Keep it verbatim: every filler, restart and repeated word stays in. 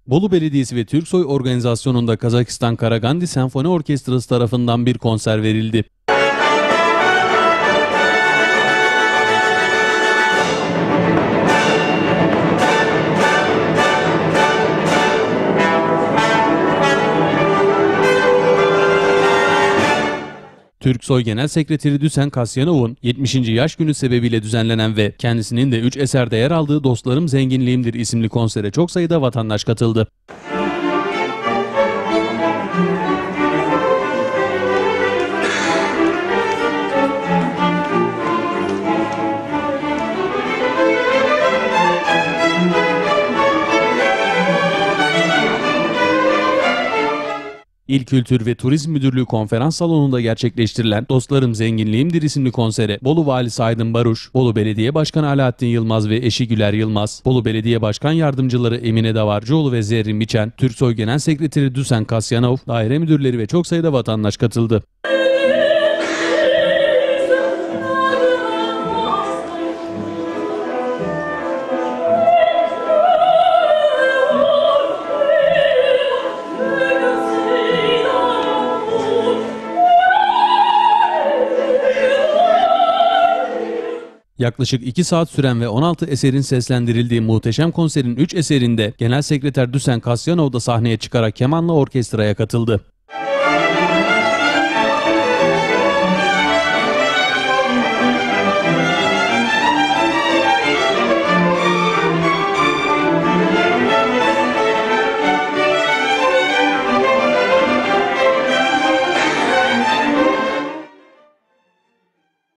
Bolu Belediyesi ve Türksoy organizasyonunda Kazakistan Karagandi Senfoni Orkestrası tarafından bir konser verildi. Türksoy Genel Sekreteri Düsen Kasyanov'un yetmişinci yaş günü sebebiyle düzenlenen ve kendisinin de üç eserde yer aldığı Dostlarım Zenginliğimdir isimli konsere çok sayıda vatandaş katıldı. İl Kültür ve Turizm Müdürlüğü konferans salonunda gerçekleştirilen Dostlarım Zenginliğimdir isimli konsere Bolu Valisi Aydın Baruş, Bolu Belediye Başkanı Alaaddin Yılmaz ve eşi Güler Yılmaz, Bolu Belediye Başkan Yardımcıları Emine Davarcıoğlu ve Zerrin Biçen, Türksoy Genel Sekreteri Düsen Kasyanov, daire müdürleri ve çok sayıda vatandaş katıldı. Yaklaşık iki saat süren ve on altı eserin seslendirildiği muhteşem konserin üç eserinde Genel Sekreter Düsen Kasyanov da sahneye çıkarak kemanla orkestraya katıldı.